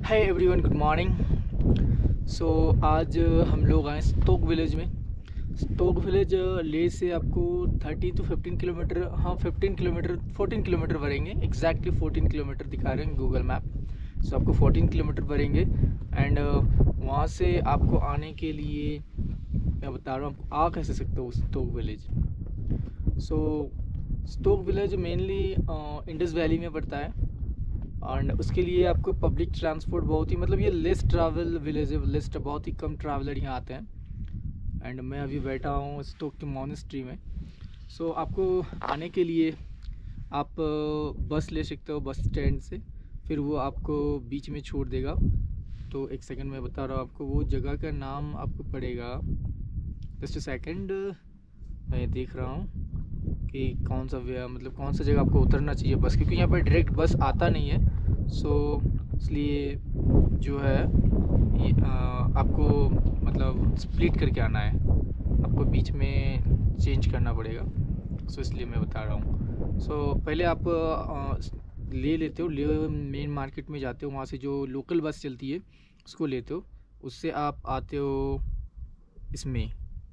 Hi everyone, good morning. आज हम लोग आए स्टोक विलेज में। स्टोक विलेज ले से आपको 30 to 15 किलोमीटर, हाँ 15 किलोमीटर 14 किलोमीटर भरेंगे। एग्जैक्टली 14 किलोमीटर दिखा रहे हैं गूगल मैप। सो आपको 14 किलोमीटर भरेंगे एंड वहाँ से आपको आने के लिए मैं बता रहा हूँ आपको आ कैसे सकते हो Stok village. Stok village mainly Indus valley में पड़ता है एंड उसके लिए आपको पब्लिक ट्रांसपोर्ट बहुत ही ये लेस ट्रैवल विलेज है। लेस बहुत ही कम ट्रैवलर यहाँ आते हैं एंड मैं अभी बैठा हूँ स्टोक के मॉनेस्ट्री में। आपको आने के लिए आप बस ले सकते हो बस स्टैंड से, फिर वो आपको बीच में छोड़ देगा। तो एक सेकंड में बता रहा हूँ आपको, वो जगह का नाम आपको पड़ेगा, जस्ट सेकंड मैं देख रहा हूँ कि कौन सा कौन सा जगह आपको उतरना चाहिए बस, क्योंकि यहाँ पर डायरेक्ट बस आता नहीं है। इसलिए जो है ये आपको स्प्लिट करके आना है, आपको बीच में चेंज करना पड़ेगा। इसलिए मैं बता रहा हूँ। पहले आप ले लेते हो, मेन मार्केट में जाते हो, वहाँ से जो लोकल बस चलती है उसको लेते हो। उससे आप आते हो इसमें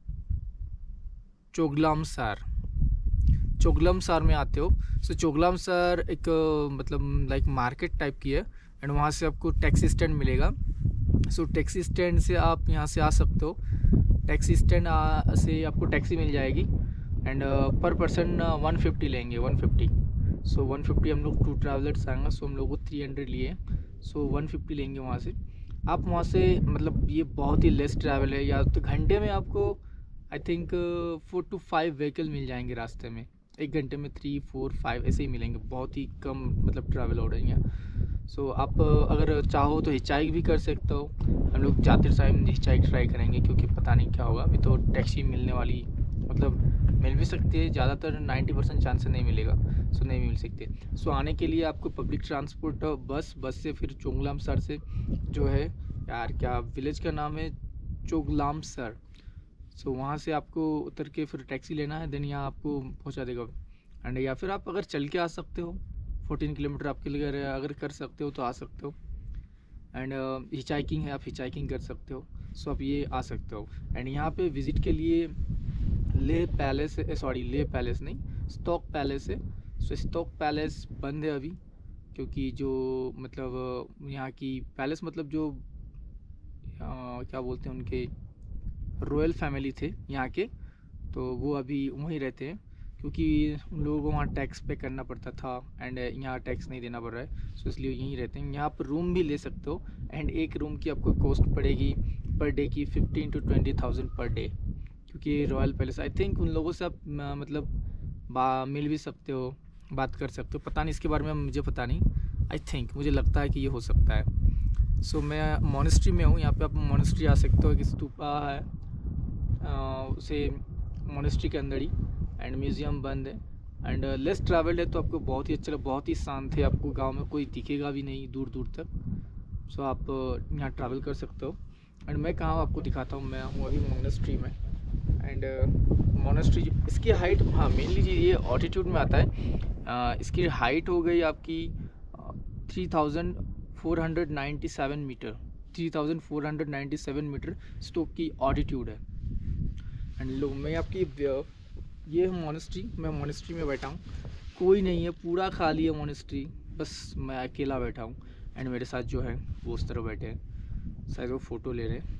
चोगलामसर में आते हो। चोगलामसर एक लाइक मार्केट टाइप की है एंड वहाँ से आपको टैक्सी स्टैंड मिलेगा। टैक्सी स्टैंड से आप यहाँ से आ सकते हो। टैक्सी स्टैंड से आपको टैक्सी मिल जाएगी एंड पर पर्सन 150 लेंगे, 150। 150 हम लोग 2 ट्रैवलर्स आएंगे, हम लोग को 300 लिए। 150 लेंगे वहाँ से। आप वहाँ से ये बहुत ही लेस ट्रैवल है, या तो घंटे में आपको आई थिंक 4 to 5 व्हीकल मिल जाएंगे रास्ते में। एक घंटे में 3, 4, 5 ऐसे ही मिलेंगे, बहुत ही कम ट्रैवल हो रही हैं। आप अगर चाहो तो हिचाइक भी कर सकते हो। हम लोग जाते टाइम हिचाइक ट्राई करेंगे, क्योंकि पता नहीं क्या होगा। अभी तो टैक्सी मिलने वाली मिल भी सकती है, ज़्यादातर 90% चांस नहीं मिलेगा, नहीं मिल सकते। आने के लिए आपको पब्लिक ट्रांसपोर्ट बस से फिर चोगलामसर से जो है, यार क्या विलेज का नाम है, चोगलामसर। वहाँ से आपको उतर के फिर टैक्सी लेना है, देन यहाँ आपको पहुँचा देगा। एंड या फिर आप अगर चल के आ सकते हो, 14 किलोमीटर आपके लिए अगर कर सकते हो तो आ सकते हो। एंड हिचाइकिंग है, आप हिचाइकिंग कर सकते हो। आप ये आ सकते हो। एंड यहाँ पे विज़िट के लिए लेह पैलेस नहीं, स्टोक पैलेस है। स्टोक पैलेस बंद है अभी, क्योंकि जो यहाँ की पैलेस जो क्या बोलते हैं, उनके रॉयल फैमिली थे यहाँ के, तो वो अभी वहीं रहते हैं, क्योंकि उन लोगों को वहाँ टैक्स पे करना पड़ता था एंड यहाँ टैक्स नहीं देना पड़ रहा है। इसलिए यहीं रहते हैं। यहाँ पर रूम भी ले सकते हो एंड एक रूम की आपको कॉस्ट पड़ेगी पर डे की 15 to 20,000 पर डे, क्योंकि रॉयल पैलेस आई थिंक उन लोगों से आप मिल भी सकते हो, बात कर सकते हो। पता नहीं इसके बारे में, मुझे पता नहीं, आई थिंक मुझे लगता है कि ये हो सकता है। मैं मॉनेस्ट्री में हूँ, यहाँ पे आप मॉनेस्ट्री आ सकते हो। एक स्तूपा है उसे मॉनेस्ट्री के अंदर ही, एंड म्यूज़ियम बंद है एंड लेस ट्रैवल्ड है, तो आपको बहुत ही अच्छा, बहुत ही शांत है। आपको गांव में कोई दिखेगा भी नहीं दूर दूर तक। आप यहाँ ट्रैवल कर सकते हो। एंड मैं कहाँ आपको दिखाता हूँ, मैं हूँ अभी मॉनेस्ट्री में। एंड मॉनेस्ट्री इसकी हाइट, हाँ मेनली ये ऑल्टीट्यूड में आता है। इसकी हाइट हो गई आपकी 3,497 मीटर। 3,497 मीटर स्टोक की ऑल्टीट्यूड है। एंड लोग मैं आपकी ये मॉनेस्ट्री, मैं मॉनेस्ट्री में बैठा हूँ, कोई नहीं है, पूरा खाली है मॉनेस्ट्री, बस मैं अकेला बैठा हूँ एंड मेरे साथ जो है वो उस तरह बैठे हैं, शायद वो फ़ोटो ले रहे हैं।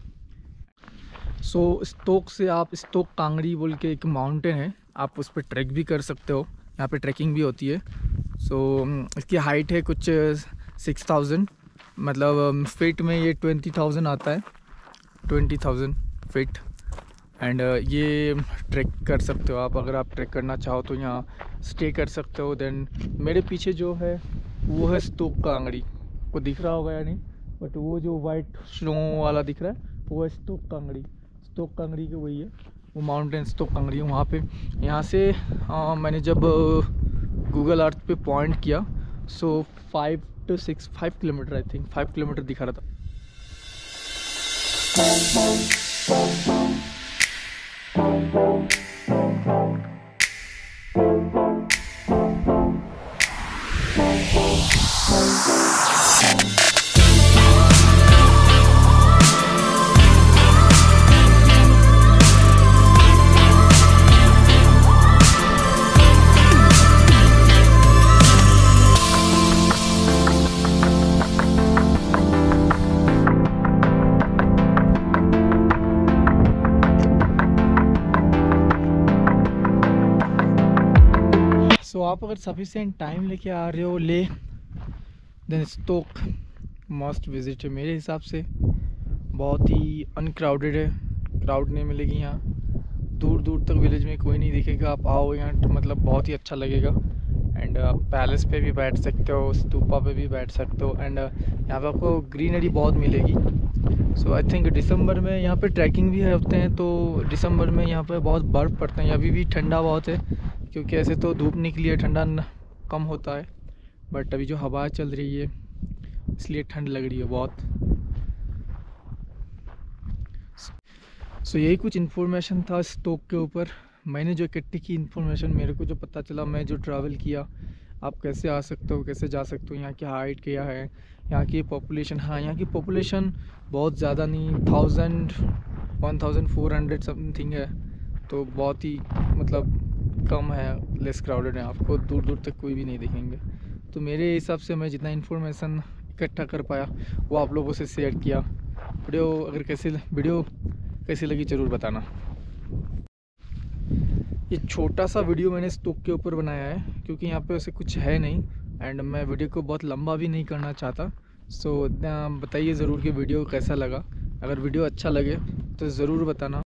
स्टोक से आप स्टोक कांगड़ी बोल के एक माउंटेन है, आप उस पर ट्रैक भी कर सकते हो। यहाँ पे ट्रैकिंग भी होती है। इसकी हाइट है कुछ 6,000, फीट में ये 20,000 आता है, 20,000 फीट। एंड ये ट्रैक कर सकते हो आप। अगर आप ट्रैक करना चाहो तो यहाँ स्टे कर सकते हो। देन मेरे पीछे जो है वो है स्टोक कांगड़ी, को दिख रहा होगा या नहीं, बट वो जो वाइट स्नो वाला दिख रहा है वो है स्टोक कांगड़ी। स्टोक कांगड़ी के वही है वो माउंटेन, स्टोक कांगड़ी है वहाँ पे। यहाँ से मैंने जब गूगल अर्थ पे पॉइंट किया 5 to 5 kilometre, I think 5 kilometre दिखा रहा था। आप अगर सफिशिएंट टाइम लेके आ रहे हो ले, देन स्टोक मस्ट विजिट है मेरे हिसाब से। बहुत ही अनक्राउडेड है, क्राउड नहीं मिलेगी यहाँ, दूर दूर तक विलेज में कोई नहीं दिखेगा। आप आओ यहाँ मतलब बहुत ही अच्छा लगेगा। एंड आप पैलेस पे भी बैठ सकते हो, स्तूपा पे भी बैठ सकते हो। एंड यहाँ पे आपको ग्रीनरी बहुत मिलेगी। सो आई थिंक दिसंबर में यहाँ पे ट्रैकिंग भी होते हैं, तो दिसंबर में यहाँ पे बहुत बर्फ़ पड़ता है। अभी भी ठंडा बहुत है, क्योंकि ऐसे तो धूप निकली है, ठंडा कम होता है, बट अभी जो हवा चल रही है इसलिए ठंड लग रही है बहुत। सो यही कुछ इन्फॉर्मेशन था स्टोक के ऊपर। मैंने जो इकट्ठी की इन्फॉर्मेशन, मेरे को जो पता चला, मैं जो ट्रैवल किया, आप कैसे आ सकते हो, कैसे जा सकते हो, यहाँ की हाइट क्या है, यहाँ की पॉपुलेशन। हाँ, यहाँ की पॉपुलेशन बहुत ज़्यादा नहीं, 1400 समथिंग है, तो बहुत ही मतलब कम है, लेस क्राउडेड है। आपको दूर दूर तक कोई भी नहीं दिखेंगे। तो मेरे हिसाब से मैं जितना इन्फॉर्मेशन इकट्ठा कर पाया वो आप लोगों से शेयर किया। वीडियो कैसी लगी ज़रूर बताना। ये छोटा सा वीडियो मैंने स्टोक के ऊपर बनाया है, क्योंकि यहाँ पे वैसे कुछ है नहीं, एंड मैं वीडियो को बहुत लंबा भी नहीं करना चाहता। सो बताइए ज़रूर कि वीडियो कैसा लगा। अगर वीडियो अच्छा लगे तो ज़रूर बताना।